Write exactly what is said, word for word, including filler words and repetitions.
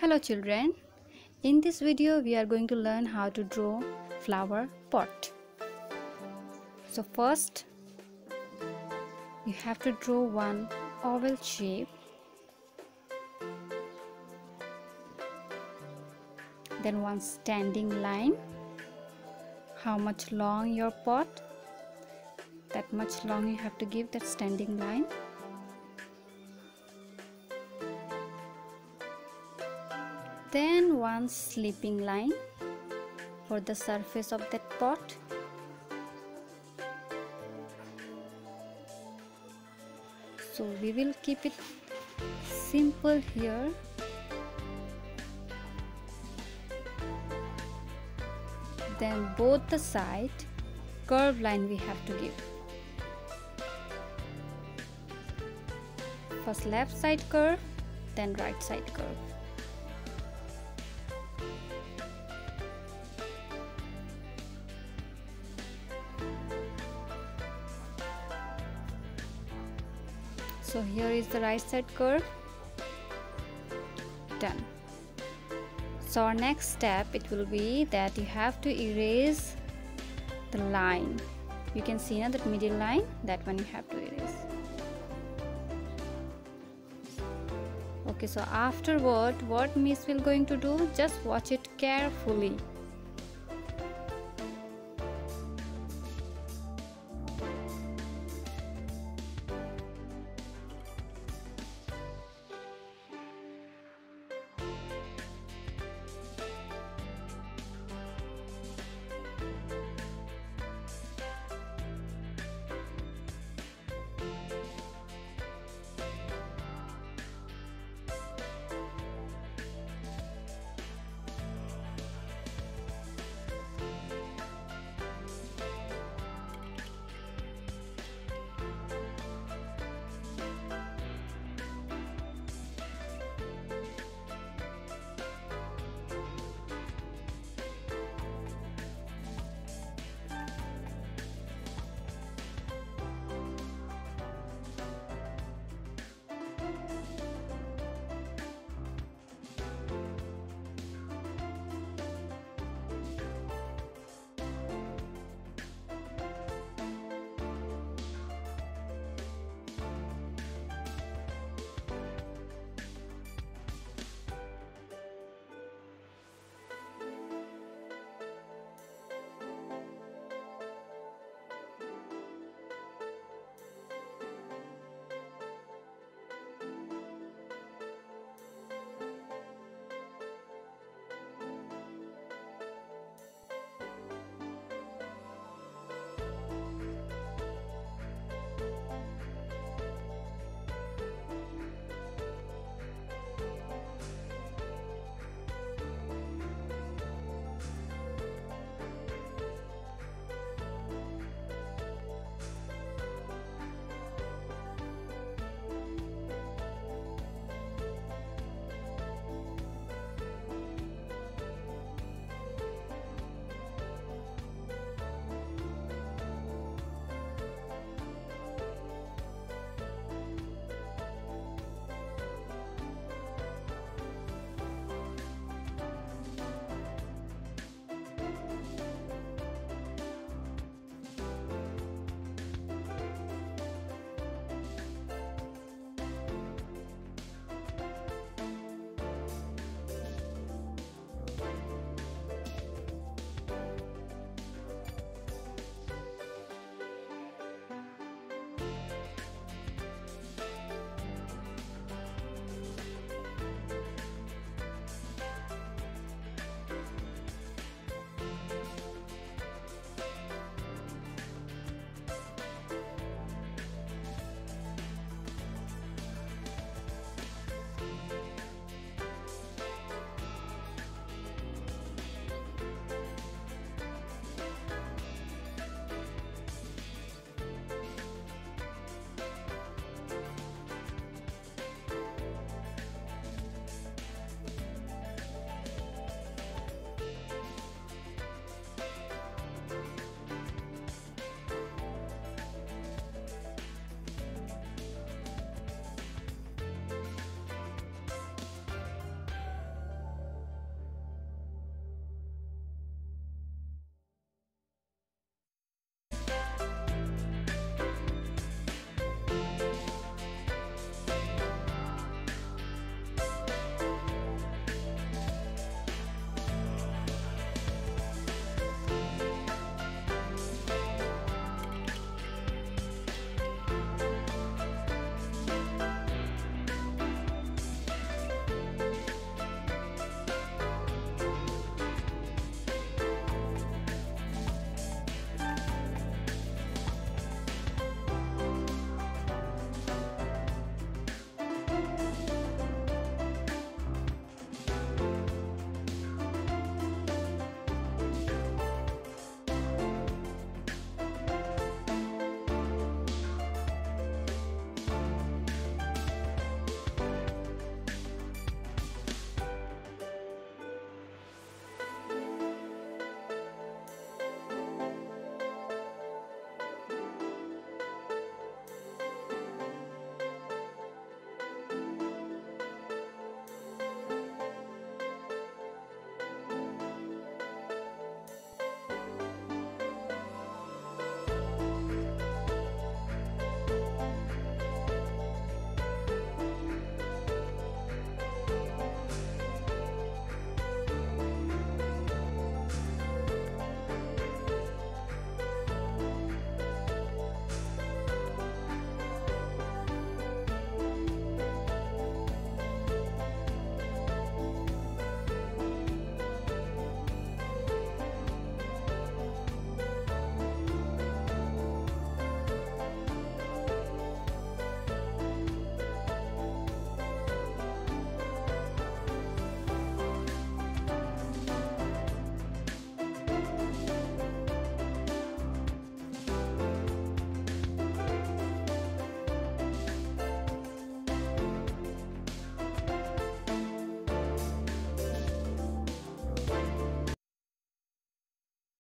Hello children, in this video we are going to learn how to draw flower pot. So first you have to draw one oval shape, then one standing line. How much long your pot, that much long you have to give that standing line. Then one sleeping line for the surface of that pot. So we will keep it simple here. Then both the side curved line we have to give. First left side curve, then right side curve. So here is the right side curve. Done. So our next step, it will be that you have to erase the line. You can see now that middle line, that one you have to erase. Okay, so afterward what Miss will going to do, just watch it carefully.